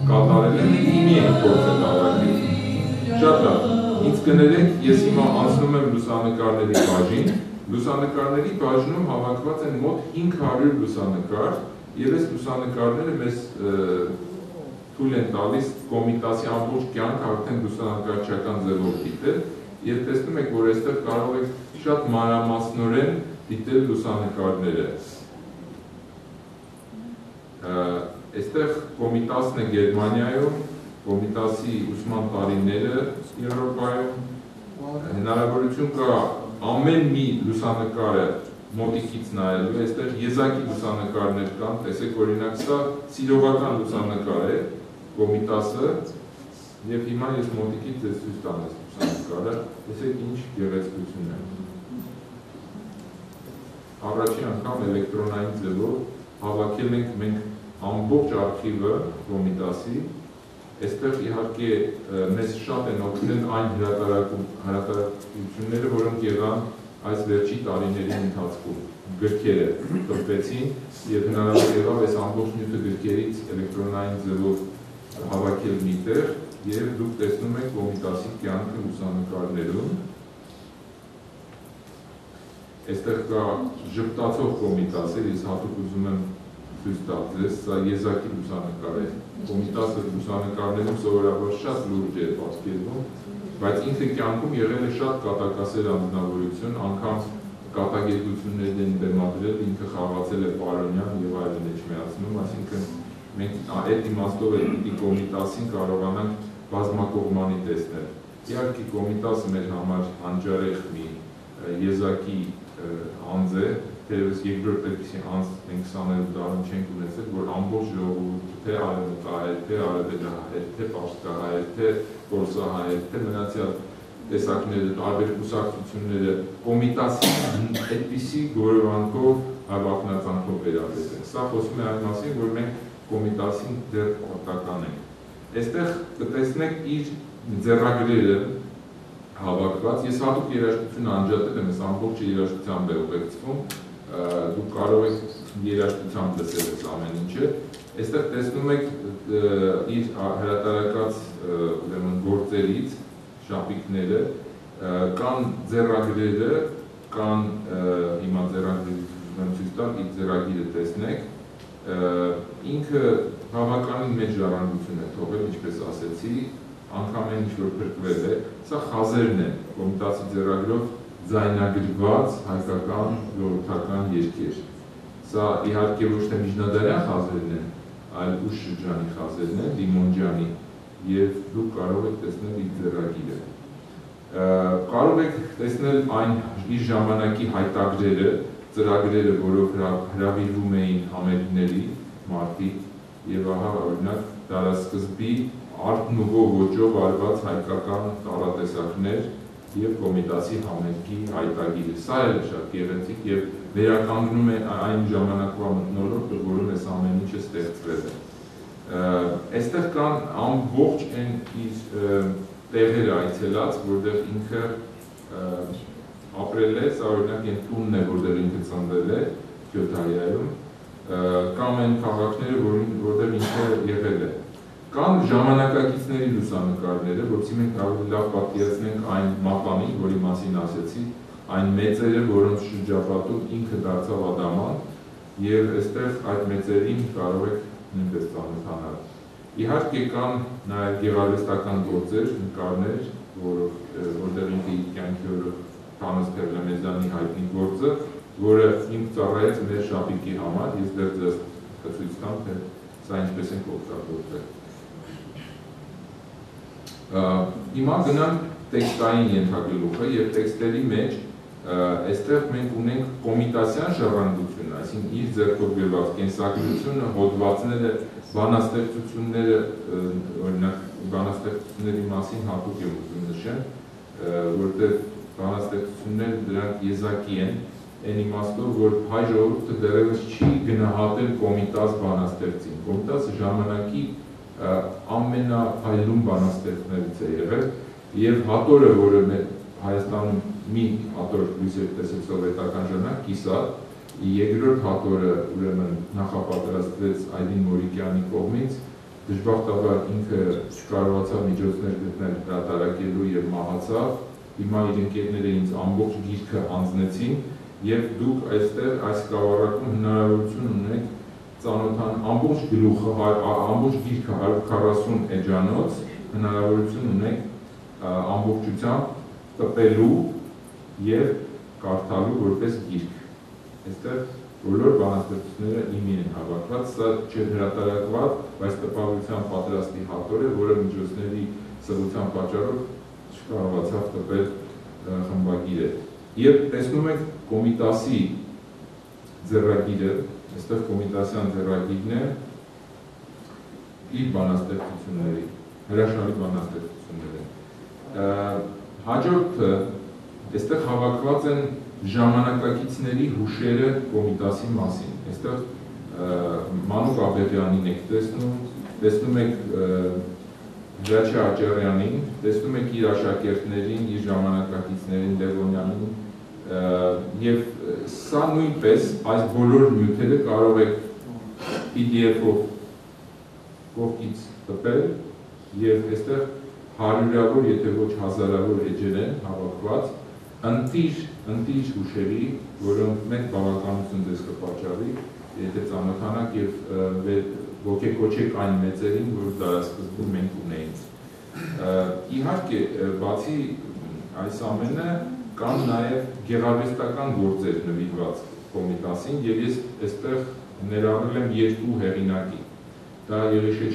կատարել են, իմի են փորձել ավարտել։ Շատ լավ, ինձ կներեք, ես հիմա անցնում եմ լուսանկարների բաժին, լուսանկարների բաժնում հավաքված են մոտ 500 լուսանկար, եւ այս լուսանկարները մեզ թույլ են տալիս Կոմիտասի ամբողջ կյանքը արդեն լուսանկարչական ձևով դիտել, եւ տեսնում եք, որ այստեղ կարող եք շատ մանրամասնորեն դիտել լուսանկարները։ Այստեղ Կոմիտասն է Գերմանիայում, Կոմիտասի ուսման տարիները Եվրոպայում, հնարավորություն կա ամեն մի լուսանկարը մոտիկից նայելու, այստեղ եզակի լուսանկարներ կան, տեսեք օրինակ սա սիրողական լուսանկար է, Կոմիտասը, եւ հիմա ես մոտիկից ձեզ ցույց տամ այս լուսանկարը, տեսեք ինչ գեղեցկություն է։ Առաջին անգամ էլեկտրոնային ձևով հավաքել ենք մենք ամբողջ արխիվը Կոմիտասի, այստեղ իհարկե մեզ շատ են օգնել այն հրատարակությունները, որոնք եղան այս վերջի տարիների ընթացքում գրքերը տրվեցին եւ հնարավոր եղավ այս ամբողջ նյութը գրքերից էլեկտրոնային ձևով հավաքել միտեղ եւ դուք տեսնում եք Կոմիտասի կյանքը լուսանկարներում։ Այստեղ կա ժպտացող Կոմիտասը, ես հատուկ ուզում եմ ցույց տալ ձեզ, սա եզակի լուսանկար է։ Կոմիտասը լուսանկարներում սովորաբար շատ լուրջ է պատկերվում, բայց ինքը կյանքում եղել է շատ կատակասեր անձնավորություն, անգամ կատակերգություններ են բեմադրել, ինքը խաղացել է պարոնյան եւ այլն էջմիածնում, այսինքն մենք այդ իմաստով էլ պիտի Կոմիտասին կարողանանք բազմակողմանի տեսնել։ Իհարկե Կոմիտասը մեր համար անջարեղ մի եզակի անձ է, թերևս երկրորդ այդպիսի անձ մենք 20-րդ դարում չենք ունեցել, որ ամբողջ ժողովուրդը թե արևմտահայեր, թե արևելահայեր, թե պարսկահայեր, թե կորսահայեր, թե մնացյալ տեսակները, տարբեր կուսակցությունները Կոմիտասի այդպիսի գորովանքով հավակնածանքով վերաբերել։ Սա խոսում է այն մասին, որ մենք Կոմիտասին դեռ պարտական ենք։ Այստեղ կտեսնեք իր ձեռագրերը հավաքված, ես հատուկ երաժշտություն անջատել եմ, ես ամբողջը երաժշտությամբ է ուղեկցվում, դուք կարող եք երաժշտությամբ լսել այս ամեն ինչը, այստեղ տեսնում եք իր հրատարակած գործերից շապիկները, կան ձեռագրերը, կան հիմա ձեռագրերը ձեռագիրը տեսնեք, ինքը բավականին մեծ ժառանգություն է թողել, ինչպես ասեցի, անգամ այն ինչ-որ փրկվել է, սա խազերն են, Կոմիտասի ձեռագրով ձայնագրված հայկական ժողովրդական երգեր։ Սա իհարկե ոչ թե միջնադարյան խազերն են, այլ ուշ շրջանի խազերն են, Դիմոնջյանի, եւ դուք կարող եք տեսնել իր ձեռագիրը։ Կարող եք տեսնել այն իր ժամանակի հայտագրերը, ծրագրերը, որով հրավիրվում էին համերգների մարդիկ, եւ ահա օրինակ դարասկզբի Art Nouveau ոճով արված հայկական տառատեսակներ եւ Կոմիտասի համերգի հայտագիրը։ Սա էլ շատ գեղեցիկ եւ վերականգնում է այն ժամանակվա մթնոլորտը, որում այս ամեն ինչը ստեղծվել է։ Այստեղ կան ամբողջ այն իր տեղերը այցելած, որտեղ ինքը ապրել է, սա օրինակ այն տունն է, որտեղ ինքը ծնվել է, Քյոթայիայում, կամ այն քաղաքները, որտեղ ինքը եղել է։ Կան ժամանակակիցների լուսանկարները, որովհետեւ մենք ավելի լավ պատկերացնենք այն մատանին, որի մասին ասեցի, այն մեծերը, որոնց շրջապատում ինքը դարձավ ադաման, եւ այստեղ այդ մեծերին կարող եք նույնպես ծանոթանալ։ Իհարկե կան նաեւ գեղարվեստական գործեր, նկարներ, որտեղ ինքը իր կյանքի օրը Թանոս Թերլեմեզյանի հայտնի գործը, որը ինձ ծառայեց մեր շապիկի համար, ես դեռ ձեզ կցույց տամ, թե սա ինչպես ենք օգտագործել։ Հիմա գնանք տեքստային ենթագլուխը եւ տեքստերի մեջ այստեղ մենք ունենք կոմիտասյան ժառանգություն, այսինքն իր ձեռքով գրված կենսագրությունը, հոդվածները, բանաստեղծությունները, օրինակ բանաստեղծությունների մասին հատուկ եմ ուզում նշեմ, որտեղ բանաստեղծությունները դրանք եզակի են, այն իմաստով, որ հայ ժողովուրդը դեռևս չի գնահատել Կոմիտաս բանաստեղծին։ Կոմիտասը ժամանակի ամենափայլուն բանաստեղծներից է եղել, եւ հատորը, որը Հայաստանում մի հատոր լույս է տեսել սովետական ժամանակ, Կիսատ, երկրորդ հատորը ուրեմն նախապատրաստվեց Այդին Մորիկյանի կողմից, դժբախտաբար ինքը չկարողացավ միջոցներ գտնել հրատարակելու եւ մահացավ, հիմա իր ընկերները ինձ ամբողջ գիրքը հանձնեցին եւ դուք այստեղ այս կավառակում հնարավորություն ունեք ծանոթան ամբողջ գլուխը, ամբողջ գիրքը 140 էջանոց հնարավորություն ունեք ամբողջությամբ տպելու եւ կարդալու որպես գիրք։ Այստեղ բոլոր բանաստեղծությունները իմին են հավաքված, սա չհրատարակված, բայց տպավորության պատրաստի հատոր է, որը միջոցների սղության պատճառով չկարողացավ տպել խմբագիրը։ Եվ տեսնում եք Կոմիտասի ձեռագիրը, այստեղ Կոմիտասյան ձեռագիրն է իր բանաստեղծությունների, հրաշալի բանաստեղծությունները։ Հաջորդը, այստեղ հավաքված են ժամանակակիցների հուշերը Կոմիտասի մասին։ Այստեղ Մանուկ Աբեղյանին եք տեսնում եք Հրաչյա Աճարյանին, տեսնում եք իր աշակերտներին, իր ժամանակակիցներին, Լևոնյանին, եւ սա նույնպես այս բոլոր նյութերը կարող եք PDF-ով կողքից տպել եւ այստեղ հարյուրավոր, եթե ոչ հազարավոր էջեր են հավաքված, ընտիր հուշերի, որոնք մեծ բավականություն ձեզ կպատճառի, եթե ծանոթանաք եւ ոգեկոչեք այն մեծերին, որ դարասկզբում մենք ունեինք։ Իհարկե, բացի այս ամենը, կան նաեւ գեղարվեստական գործեր նվիրված Կոմիտասին եւ ես այստեղ ներառել եմ երկու հեղինակի։ Դա Երեշե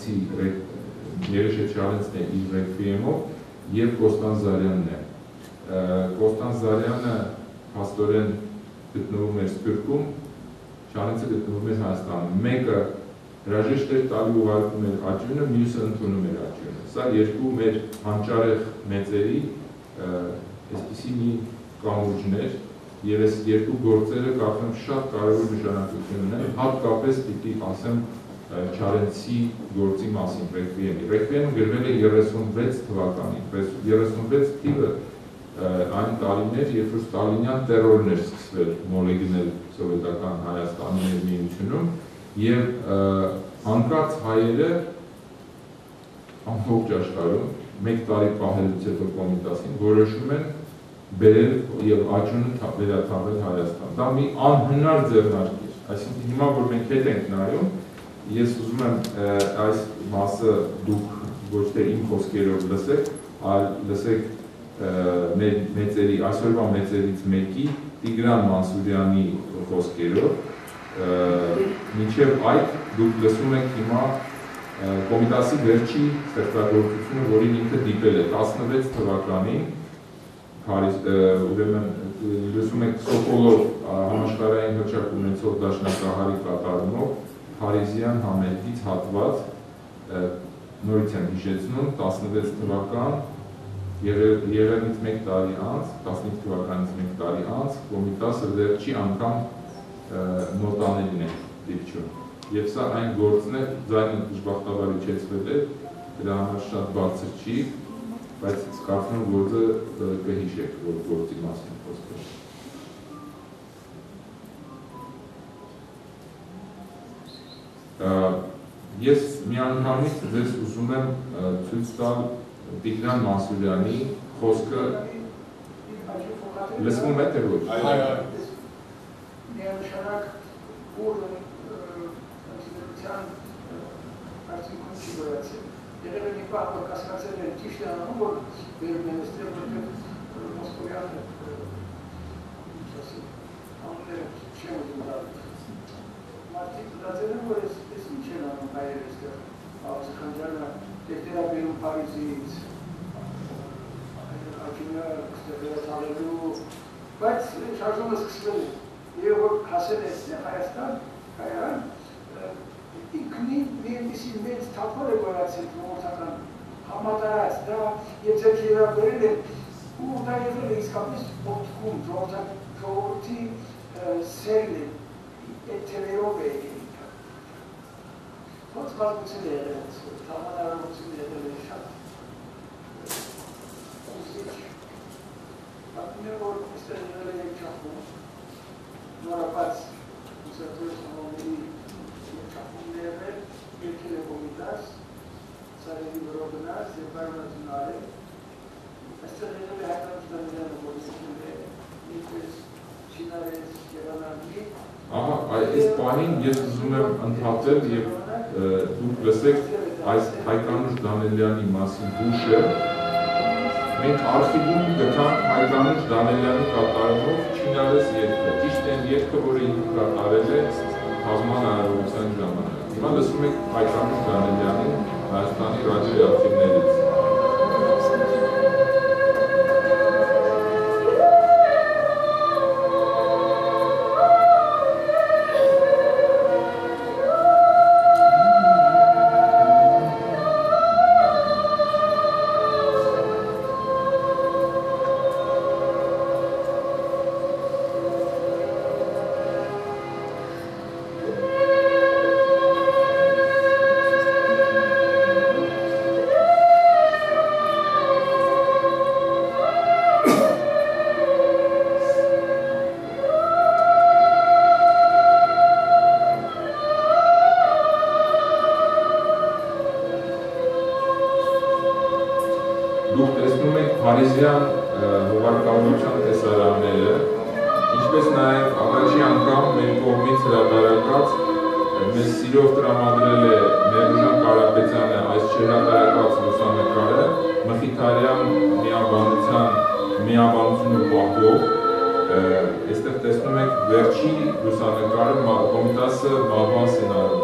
Չարենցն է իր ռեկվիեմով եւ Կոստանց Զարյանն է։ Կոստանց Զարյանը փաստորեն գտնվում էր Սփյուռքում, Չարենցը գտնվում էր Հայաստանում։ Մեկը հրաժեշտ էր տալու ուղարկում էր աճյունը, մյուսը ընդունում էր աճյունը։ Սա երկու մեր հանճարեղ մեծերի այսպիսի մի կամուրջն էր եւ այս երկու գործերը կարծեմ շատ կարևոր նշանակություն ունեն, հատկապես պիտի ասեմ Չարենցի գործի մասին ռեկվիեմի։ Ռեկվիեմը գրվել է 36 թվականին, 36 թիվը այն տարիներ, երբ որ ստալինյան տերորն էր սկսվել մոլեգնել սովետական Հայաստանում եւ Միությունում եւ անկած հայերը ամբողջ աշխարհում մեկ տարի պահելուց հետո Կոմիտասին որոշում են բերել եւ աճյունը վերաթափել Հայաստան։ Դա մի անհնար ձեռնարկի է։ Այսինքն հիմա որ մենք հետ ենք նայում, ես ուզում եմ այս մասը դուք ոչ թե իմ խոսքերով լսեք, այլ լսեք մեր մեծերի, այսօրվա մեծերից մեկի Տիգրան Մանսուրյանի խոսքերով, մինչև այդ դուք լսում եք հիմա Կոմիտասի վերջի ստեղծագործությունը, որին ինքը դիպել է 16 թվականին, ուրեմն լսում եք Սոկոլով համաշխարհային հռչակ ունեցող դաշնակահարի կատարումով Փարիզյան համերգից հատված, նորից եմ հիշեցնում, 16 թվական, եղերնից մեկ տարի անց, 15 թվականից մեկ տարի անց, Կոմիտասը վերջի անգամ նոտաներին է դիպչում։ Եվ սա այն գործն է, ձայնը դժբախտաբար իջեցվել է, դրա համար շատ բարձր չի, բայց կարծում եմ գործը կհիշեք, որ գործի մասին խոսքը։ Ես միանգամից ձեզ ուզում եմ ցույց տալ Տիգրան Մանսուրյանի խոսքը լսվում է թե ոչ։ Միանշանակ որը արդյունքում չի վերացել։ Եղել է մի պահ, որ կասկածել են ճիշտ է անում, որ վերում են այստեղ, որտեղ Մոսկովյանը անունները չեմ ուզում տալ։ Մարդիկ մտածել են, որ այս ինչ են անում հայերը այստեղ, Աղջխանջյանը տեխտերաբերում Փարիզից, ակինը այստեղ վերաթաղելու, բայց շարժումը սկսվել է։ Եվ որ հասել է Հայաստան, կայարան, ինքնին միևնույնիսկ մեծ թափոր է վերացել ժողովրդական համատարած դա եւ ձեր երաբերել է ու դա եղել է իսկապես օգտվում ժողովրդի սերն է այդ թերերով է եկել ոնց բազմություն է եղել համատարություն է եղել է շատ ուզիչ ապնե որ այստեղ եղել է չախում նորապած ուսատորս համոների չախումներն եկել է Կոմիտաս Ordonanza, Separo Nazionale, questa legge è stata dalla Commissione Cinares Geranagi. Այս պահին ես ուզում եմ ընդհատել եւ դուք լսեք այս Հայկանուշ Դանելյանի մասին հուշը։ Մենք արխիվում գտանք Հայկանուշ Դանելյանի կատարումով Չինարես երգը։ Ճիշտ են երգը, որը ինքը կատարել է բազման արարողության ժամանակ։ Հիմա լսում եք Հայկանուշ Դանելյանին Հայաստանի ռադիոյակտիվներից։ Դուք տեսնում եք Փարիզյան հուղարկավորության տեսարանները, ինչպես նաև առաջի անգամ մեր կողմից հրատարակած մեզ սիրով տրամադրել է Ներուժան Կարապետյանը այս չհրատարակած լուսանկարը Մխիթարյան միաբանությունը պահվող, այստեղ տեսնում եք վերջի լուսանկարը Կոմիտասը մահվան սցենարում։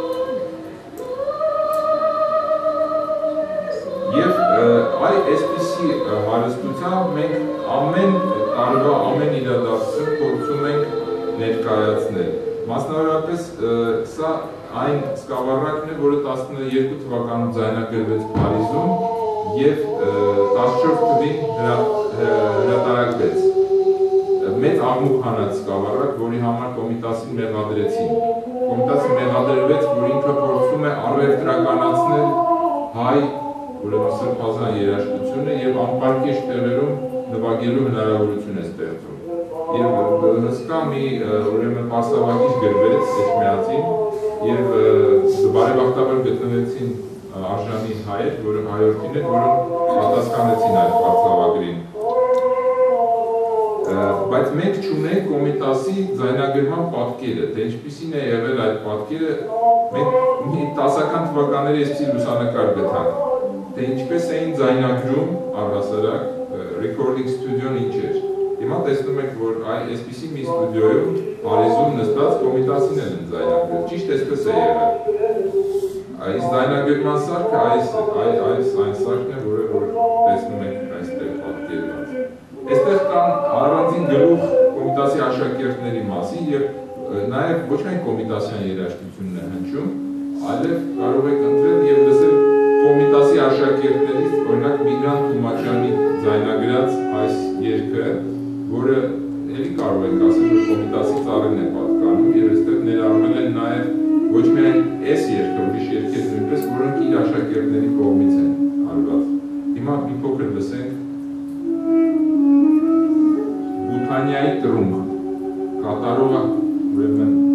Եվ այսպիսի հարստությամբ մենք ամեն տարվա ամեն իրադարձություն փորձում ենք ներկայացնել։ Մասնավորապես սա այն սկավառակն է, որը 12 թվականում ձայնագրվեց Փարիզում եւ 14 թվականին հրատարակվեց։ Մեծ աղմուկ հանած սկավառակ, որի համար Կոմիտասին մեղադրեցին։ Կոմիտասը մեղադրվեց, որ ինքը փորձում է առևտրականացնել հայ ուրեմն սրբազան երաժշտությունը եւ անպարկեշտ տեղերում նվագելու հնարավորություն է ստեղծում։ Եվ հսկա մի ուրեմն պարսավակից գրվեց Էջմիածին եւ բարեբախտաբար գտնվեցին արժանի հայեր, որը հայորդին են, որոնք պատասխանեցին այդ պարսավագրին։ Բայց մենք չունենք Կոմիտասի ձայնագրման պատկերը, թե ինչպիսին է եղել այդ պատկերը, մենք մի 10-ական թվականների այսպիսի լուսանկար գտանք, թե ինչպես էին ձայնագրում առհասարակ recording studio-ն ինչ էր։ Հիմա տեսնում եք, որ այսպիսի մի ստուդիոյում Փարիզում նստած Կոմիտասին են ձայնագրել, ճիշտ այսպես է եղել։ Այս ձայնագրման սարքը այն սարքն է, որը տեսնում եք այստեղ պատկերված։ Այստեղ կան առանձին գլուխ Կոմիտասի աշակերտների մասին եւ նաեւ ոչ միայն Կոմիտասյան երաժշտությունն է հնչում, այլև կարող եք ընտրել եւ լսել Կոմիտասի աշակերտներից, օրինակ Միգրան Թումաչյանի ձայնագրած այս երգը, որը էլի կարող եք ասել, որ Կոմիտասի ծառին է պատկանում եւ այստեղ ներառվել են նաեւ ոչ միայն այս երգը, ուրիշ երգեր նույնպես, որոնք իր աշակերտների կողմից են արված։ Հիմա մի փոքր լսենք Բութանիայի տրունք, կատարողը ուրեմն